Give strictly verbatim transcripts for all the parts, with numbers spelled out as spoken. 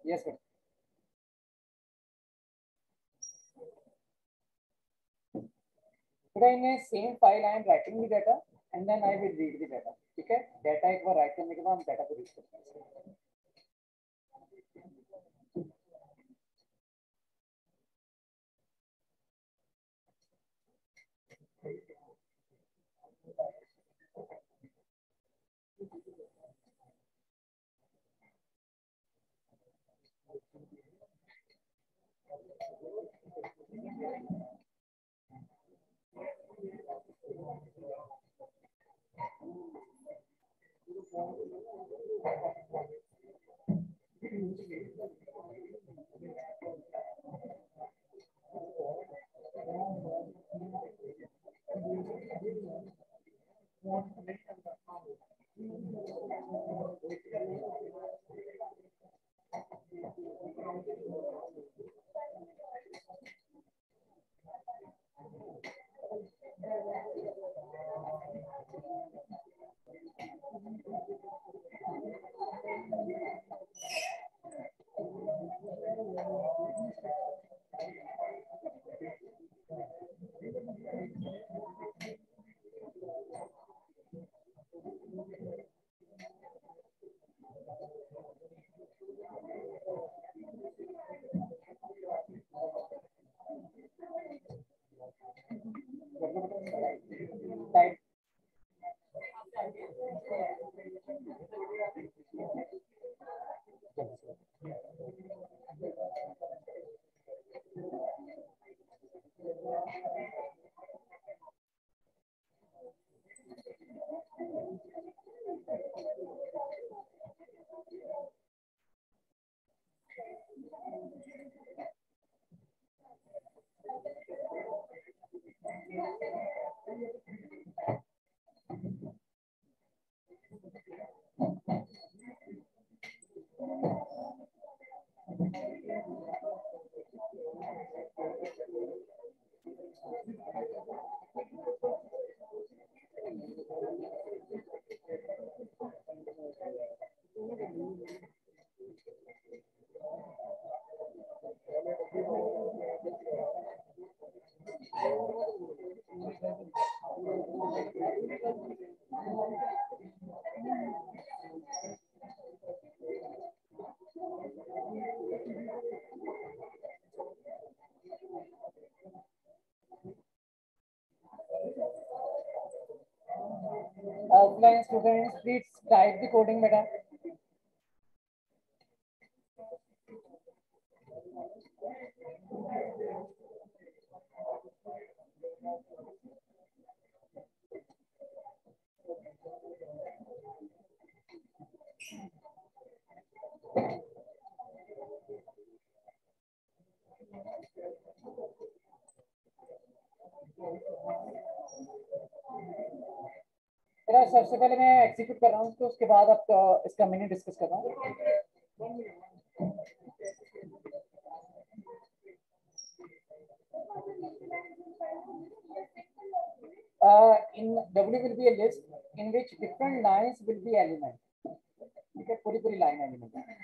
Yes, sir. Today in a same file I am writing the data and then I will read the data. ठीक है, data एक बार write करने के बाद हम data को read करते हैं. Type. Offline students, please type the coding, madam. मेरा सबसे पहले मैं एग्जीक्यूट कर रहा हूँ तो उसके बाद आप इसका मीनिंग डिस्कस कर रहा हूँ. Uh, in W will be a list in which different lines will be element. ठीक है, पूरी पूरी लाइन एलिमेंट है.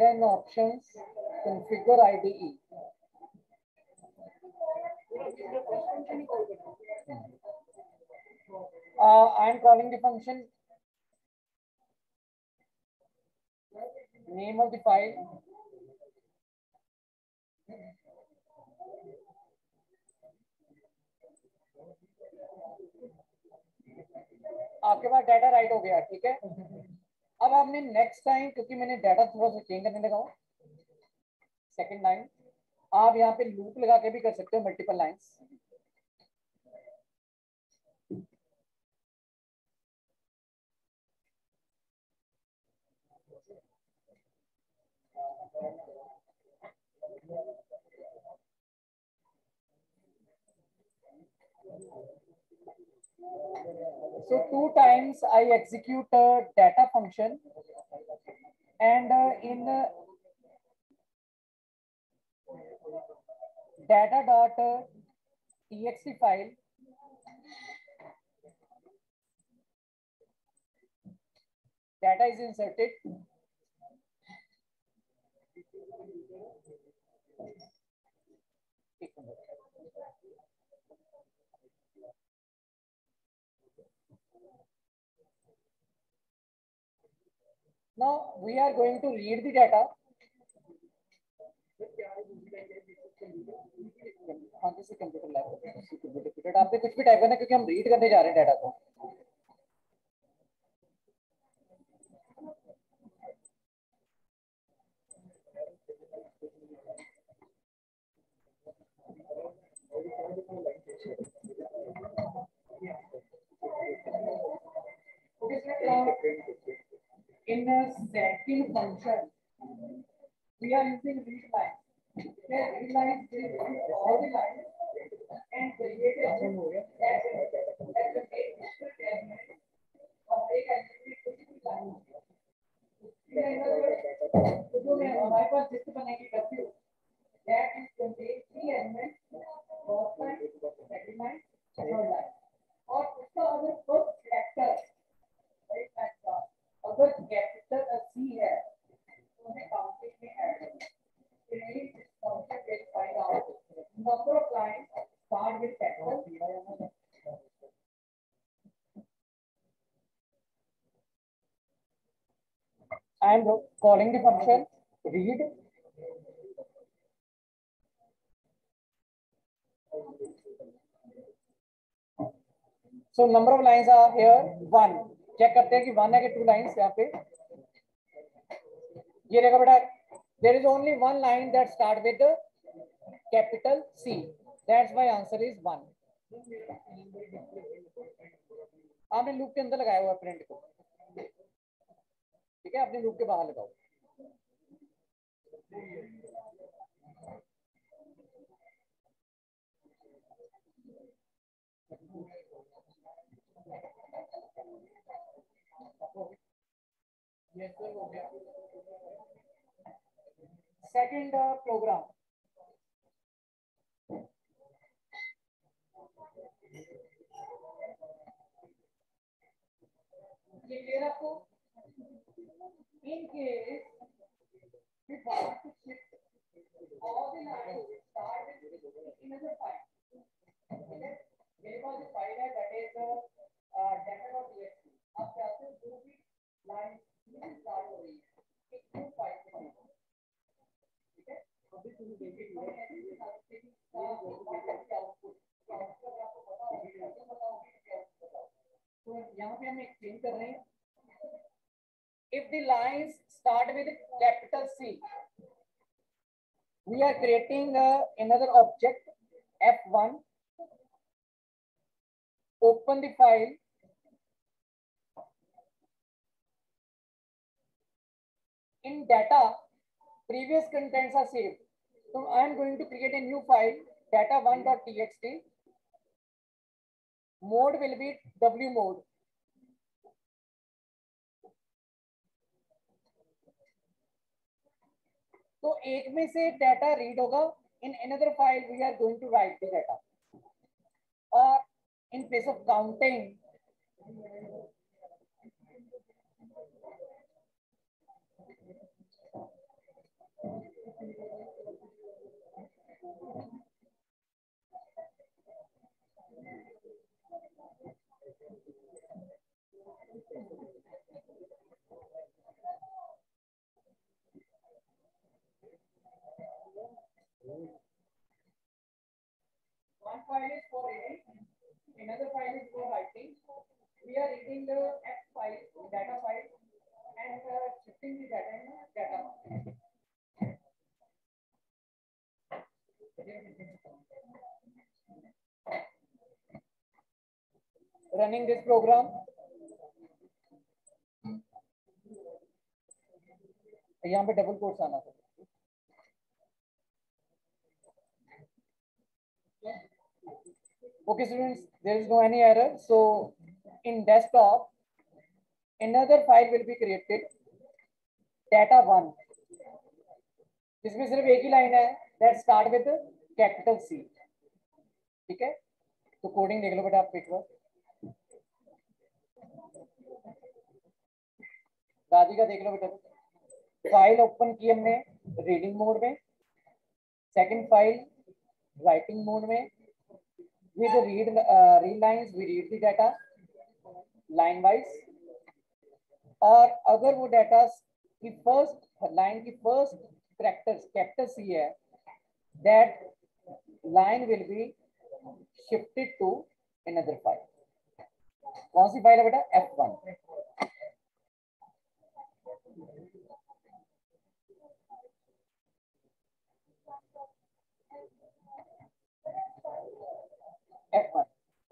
data in options, configure I D E. Uh, I am calling the function, name of the file, आपके पास data right हो गया, ठीक है। अब आपने नेक्स्ट टाइम, क्योंकि मैंने डाटा थोड़ा सा चेंज करने लगा हूँ, सेकेंड लाइन आप यहाँ पे लूप लगा के भी कर सकते हो, multiple lines. So two times I execute a data function, and uh, in uh, data dot uh, txt file, data is inserted. Now we are going to read the data. हाँ किसी computer lab आपने कुछ भी type करना, क्योंकि हम read करने जा रहे हैं डाटा को। In a setting function, we are using read line. The read line will read all the lines and create a new तो मैं हमारे पास जिस बने की करती हूँ, that is contain three elements, first line, second line, third line, और उसका अगर first character अगर कैपिटल C है तो हमें काउंटिंग में ऐड करना है। इस function will find out number of lines start with capital. I am calling the function read. So number of lines are here one. Check करते हैं कि one है कि two lines यहाँ पे। ये देखो बेटा, there is only one line that start with the capital C. That's why answer is one. आपने लूप के अंदर लगाया हुआ प्रिंट को, ठीक है, अपने लूप के बाहर लगाओ। सेकंड प्रोग्राम, ये क्लियर आपको? In case we want to shift all the lines start with another file. Okay, मेरे पास जो फाइल है that is data.txt. आप चाहते हो जो भी लाइन स्टार्ट हो रही है एक न्यू फाइल से बनाओ, ठीक है। अभी शुरू देखिए तो यहाँ पे हम एक्सप्लेन कर रहे हैं, if the lines start with capital C, we are creating uh, another object F one, open the file, in data previous contents are saved, so I am going to create a new file data one.txt. Mode will be W mode. तो एक में से data read होगा, in another file we are going to write the data, or in place of counting One file is for reading, another file is for writing. We are reading the F file, data file, and uh, shifting the data in data. Running this program. यहाँ पे double quotes आना था. Okay, students, there is no any error. So in desktop, another file will be created, data one. इसमें सिर्फ एक ही line है, that start with capital C. ठीक है, तो कोडिंग देख लो बेटा आप एक बार. राधिका देख लो बेटा. फाइल ओपन की हमने रीडिंग मोड में, सेकंड फाइल राइटिंग मोड में. with read uh, read lines we read the data line wise. और अगर वो डाटा की फर्स्ट लाइन की फर्स्ट कैरेक्टर कैपिटल सी है, that line will be shifted to another file. कौन सी फाइल है बेटा? F one. F one.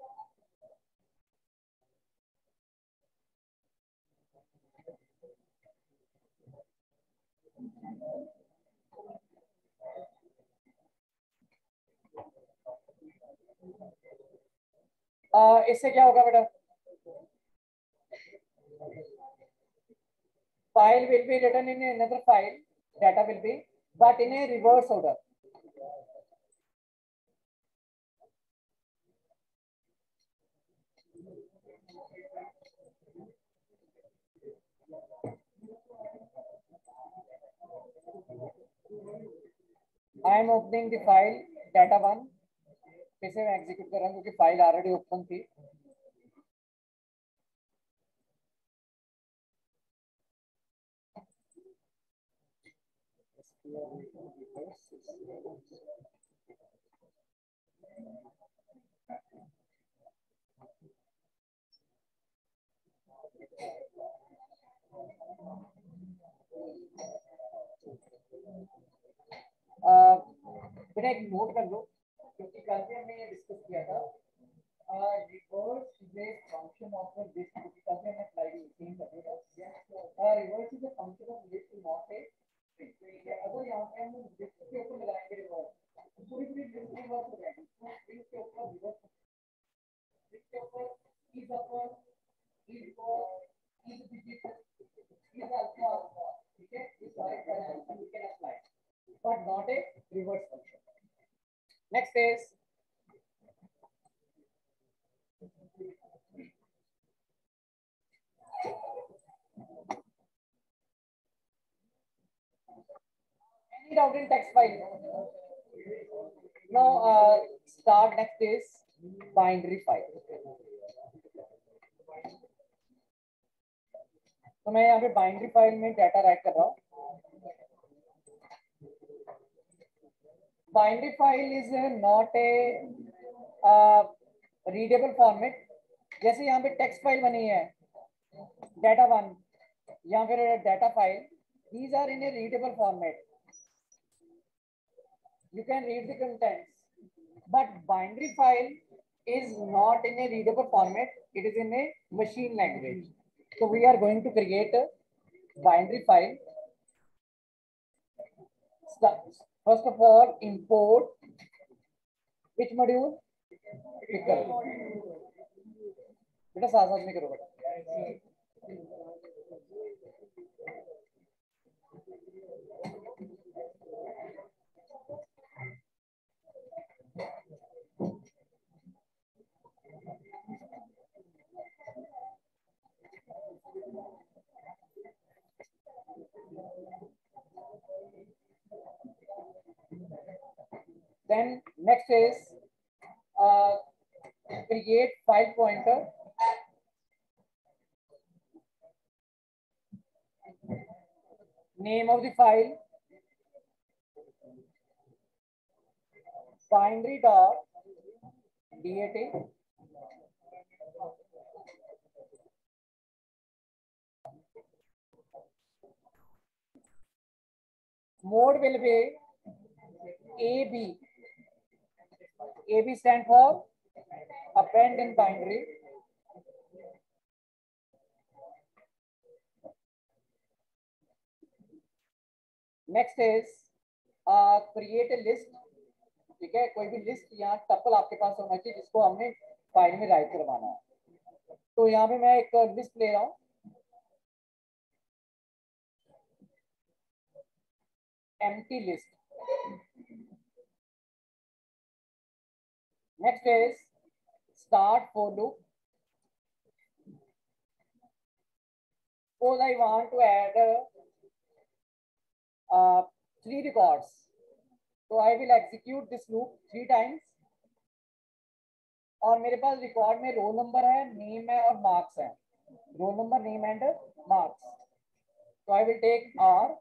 इससे क्या होगा बेटा? File will be written in another file, data will be, but in a reverse order. I am opening the file data one. फिर से मैं एग्जीक्यूट कर रहा हूँ क्योंकि फाइल ऑलरेडी ओपन थी. बेटा एक नोट कर लो क्योंकि कल भी हमने ये डिस्कस किया था. Reverse is a function of the list. क्योंकि कल भी हमने स्लाइड चेंज कर दिया था. Reverse is a function of list not a string. अगर यहाँ पे हम लिस्ट के ऊपर लगाएंगे रिवर्स, तो पूरी पूरी लिस्ट रिवर्स हो जाएगी. लिस्ट के ऊपर रिवर्स, लिस्ट के ऊपर is upper is for is digit is alpha alpha. ठीक है, इस सारे convention we can apply, but not a reverse function. Next is any doubt in text file? Now uh, start. Next is binary file. तो मैं यहाँ पे binary file में data write कर रहा हूँ. Binary file is not a readable format. जैसे यहाँ पे टेक्स्ट फाइल बनी है डाटा वन या फिर data file, these are in a readable format. You can read the contents, but binary file is not in a readable format. It is in a machine language. So we are going to create a binary file. First of all, import which module? Pickle. बेटा साथ साथ में करो बेटा. Then next is uh, create file pointer. Name of the file binary dot dat. Mode will be A B. A B stand for append in binary. Next is uh, create a list. ठीक है, कोई भी list यहाँ tuple आपके पास होना चाहिए जिसको हमने फाइल में राइट करवाना है. तो यहाँ पे मैं एक लिस्ट ले रहा हूँ. empty list. Next is start for loop. Suppose I want to add uh, three records. So I will execute this loop three times. और मेरे पास रिकॉर्ड में रोल नंबर है, नेम है और मार्क्स है. Roll number, name and marks. So I will take R.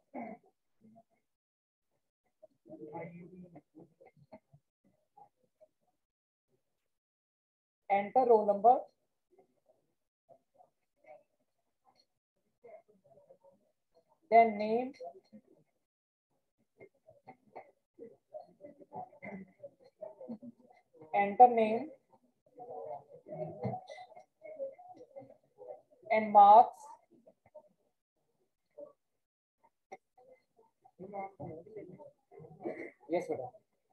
Enter roll number. Then name. Enter name. And marks. Yes, sir.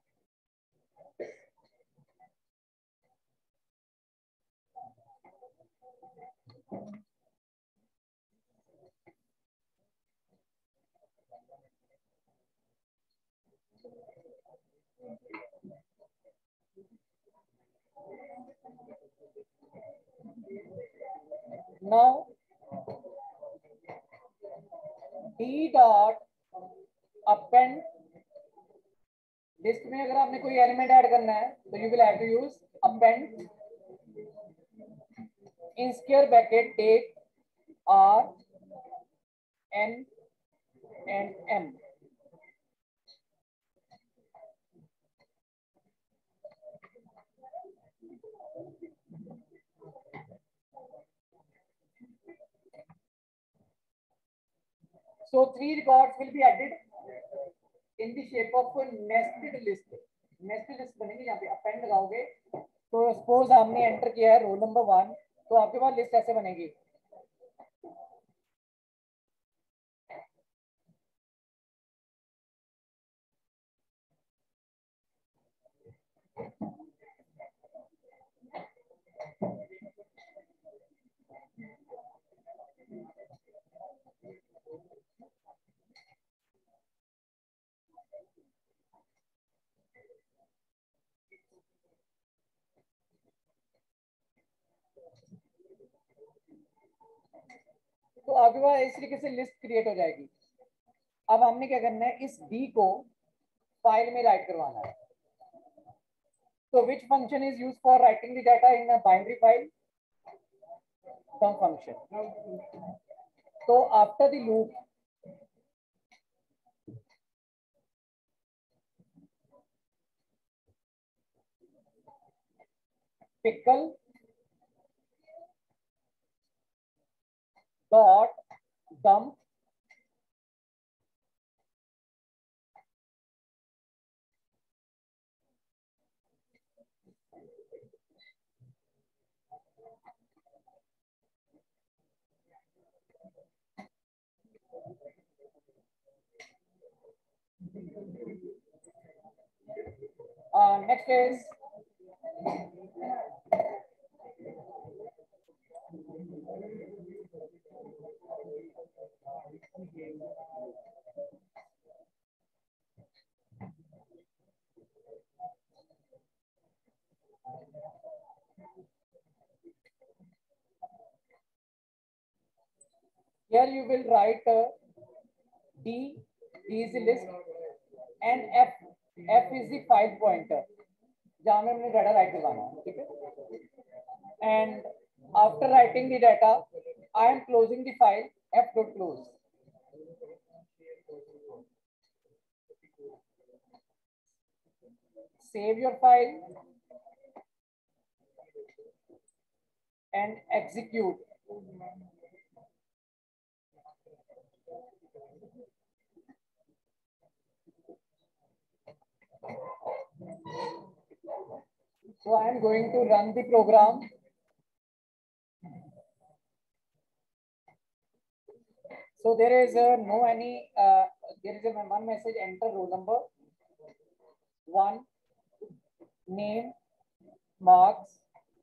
Now D dot append. List में अगर आपने कोई element add करना है तो you will have to use append in square bracket take R N and M. So three records will be added in the shape of a nested list. Nested list बनेगी. यहाँ पे append लगाओगे तो suppose हमने enter किया है roll number one, तो आपके पास लिस्ट ऐसे बनेगी. तो आपके पास इस तरीके से लिस्ट क्रिएट हो जाएगी. अब हमने क्या करना है, इस डी को फाइल में राइट करवाना है. So which function is used for writing the data in a binary file? Sum function. So after the loop, pickle dot dump uh, next is here you will write uh, D, D is the list, and F, F is the file pointer जहां में हमने data write करवाना है, ठीक है। And after writing the data I am closing the file, F dot close. Save your file and execute. So I am going to run the program. So there is uh, no any, uh, there is a one message, enter roll number, one, name, marks,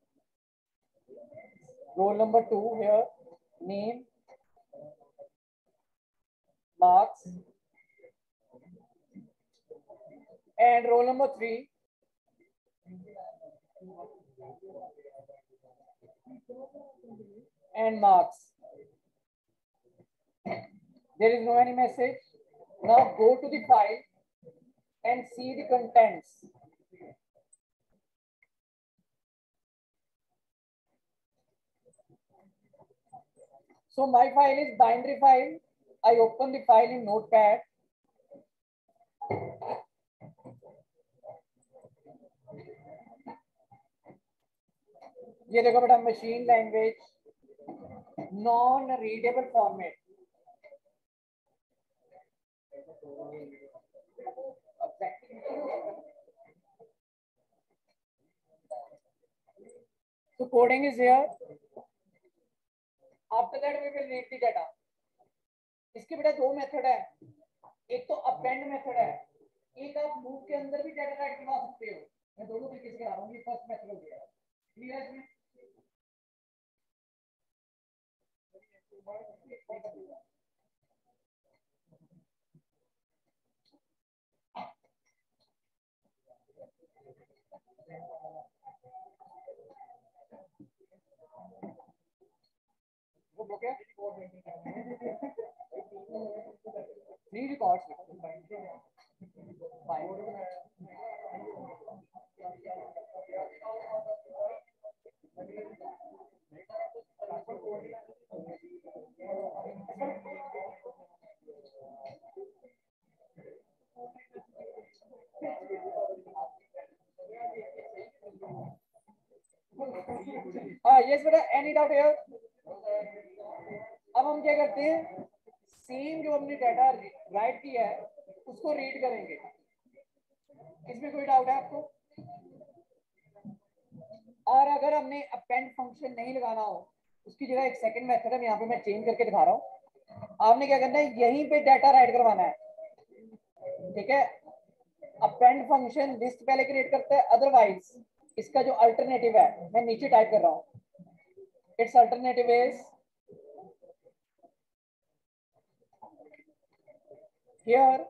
roll number two here, name, marks, and roll number three, and marks. There is no any message. Now go to the file and see the contents. So my file is binary file. I open the file in Notepad. ये देखो बेटा, machine language, non readable format. So coding is here. After that we will read the data. इसके बेटा दो method है, एक तो append method है, एक आप लूप के अंदर भी डाटा राइट करवा सकते हो। मैं दोनों तरीके से करा रहा हूँ, ये फर्स्ट मेथड हो गया। क्लियर है इसमें? Okay. Three records. हाँ, यस बेटा, एनी डाउट हियर? अब हम क्या करते हैं, सेम जो हमने डाटा राइट किया है उसको रीड करेंगे। इसमें कोई डाउट है आपको? और अगर हमने अपेंड फंक्शन नहीं लगाना हो, उसकी जगह एक सेकंड मेथड है, यहाँ पे मैं चेंज करके दिखा रहा हूँ। आपने क्या करना है, यहीं पे डाटा राइट करवाना है, ठीक है। अपेंड फंक्शन लिस्ट पहले क्रिएट करता है, अदरवाइज इसका जो अल्टरनेटिव है, मैं नीचे टाइप कर रहा हूँ, it's alternative is here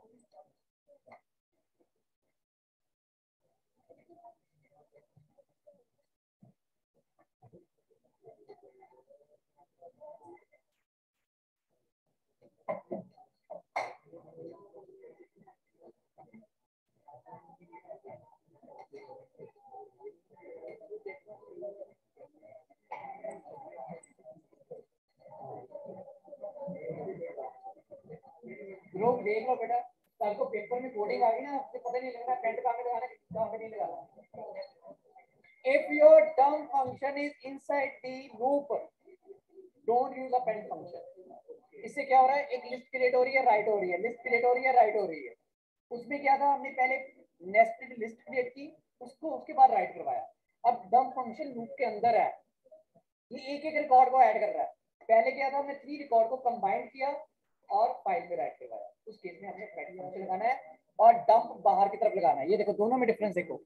group देख लो बेटा, कल को पेपर में कोडिंग आ गई ना, आपको पता नहीं लगना पेंट कहाँ पे लगाना है, कहाँ पे नहीं लगाना। If your dump function is inside the loop, don't use append function. इससे क्या हो रहा है, एक लिस्ट क्रिएट हो रही है, राइट हो रही है, लिस्ट क्रिएट हो रही है, राइट हो रही है। उसमें क्या था, हमने पहले नेस्टेड लिस्ट क्रिएट की, उसको उसके बाद राइट करवाया। अब डंप फंक्शन लूप के अंदर है, ये एक एक रिकॉर्ड को ऐड कर रहा है। पहले क्या था, हमने थ्री रिकॉर्ड को कंबाइन किया और फाइल में राइट करवाया। उस केस में हमने फंक्शन लगाना है और डंप बाहर की तरफ लगाना है। ये देखो, दोनों में डिफरेंस देखो।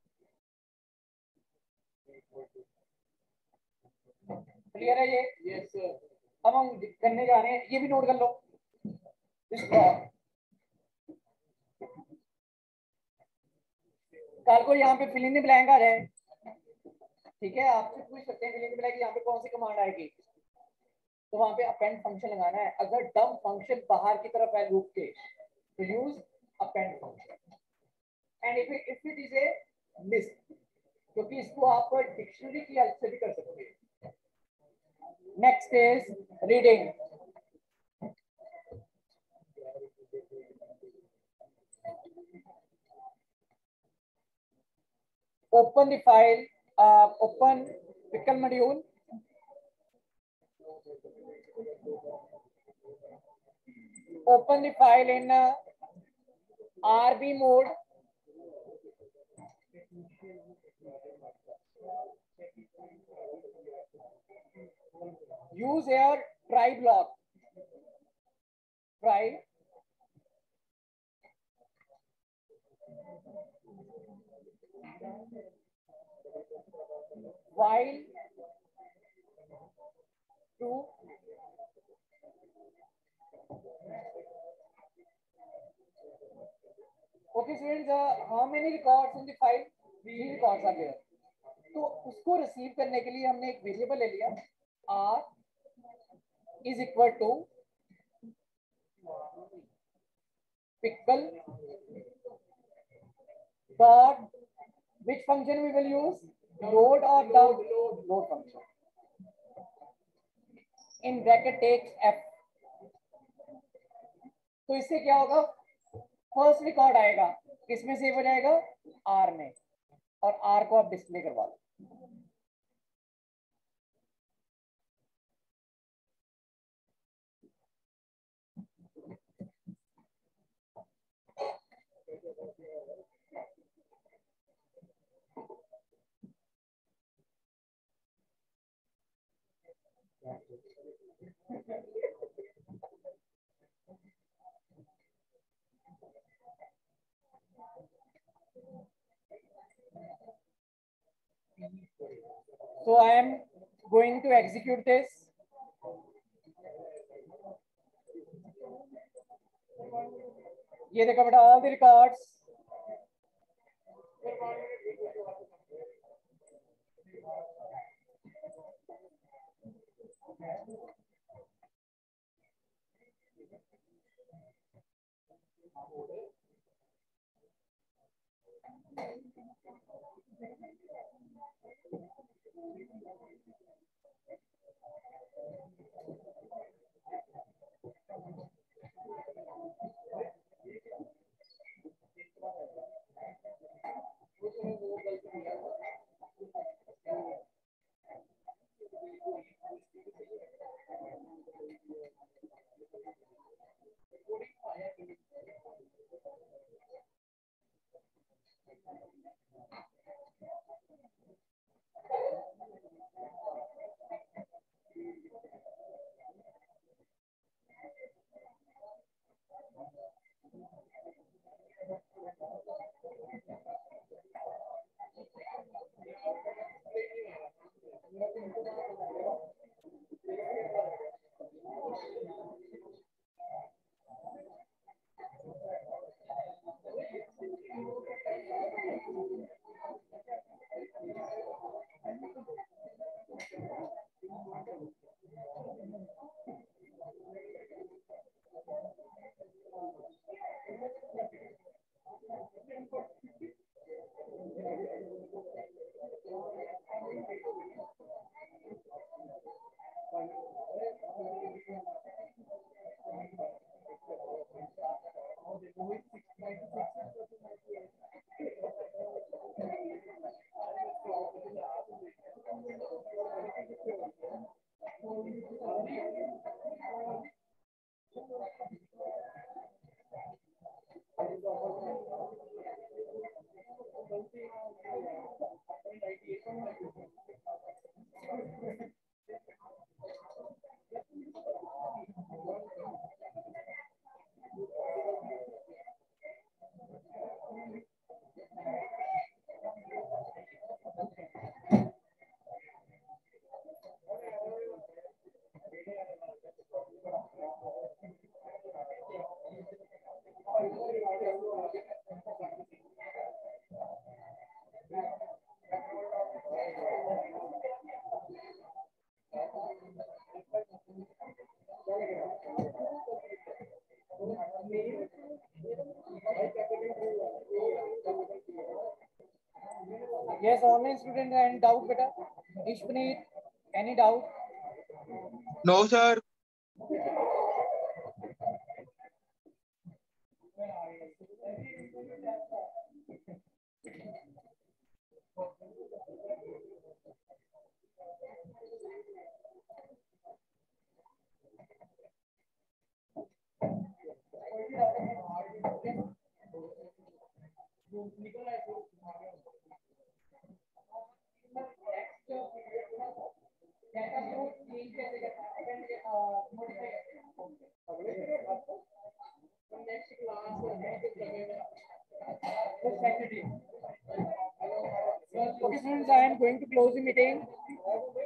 क्लियर है ये? Yes sir. अब हम करने जा रहे हैं, ये भी नोट कर लो। कल को यहाँ पे फिल इन द ब्लैंक आ जाए, ठीक है, आपसे पूछ सकते हैं फिल इन द ब्लैंक यहाँ पे कौन सी कमांड आएगी, तो वहां पे अपेंड फंक्शन लगाना है। अगर डंप फंक्शन बाहर की तरफ है लूप के, तो use append function. And if if it is a list, क्योंकि इसको आप डिक्शनरी की हेल्प से भी कर सकते हैं। Next is reading. Open the file, uh, open pickle module. Open the file in uh, R B mode. Use here try block. Try. While to okay students, uh, how many records in the file? Three records are there. तो उसको receive करने के लिए हमने एक variable ले लिया, r is equal to pickle dot which function we will use, load or down load function. In bracket takes f. तो इससे क्या होगा, फर्स्ट रिकॉर्ड आएगा, किसमें सेव हो जाएगा, आर में, और आर को आप डिस्प्ले करवा लो। So I am going to execute this. ये देखो बेटा, all the records. Yes, online student, any doubt, beta? Ishpaneet, any doubt? No, sir. Okay, students, I am going to close the meeting.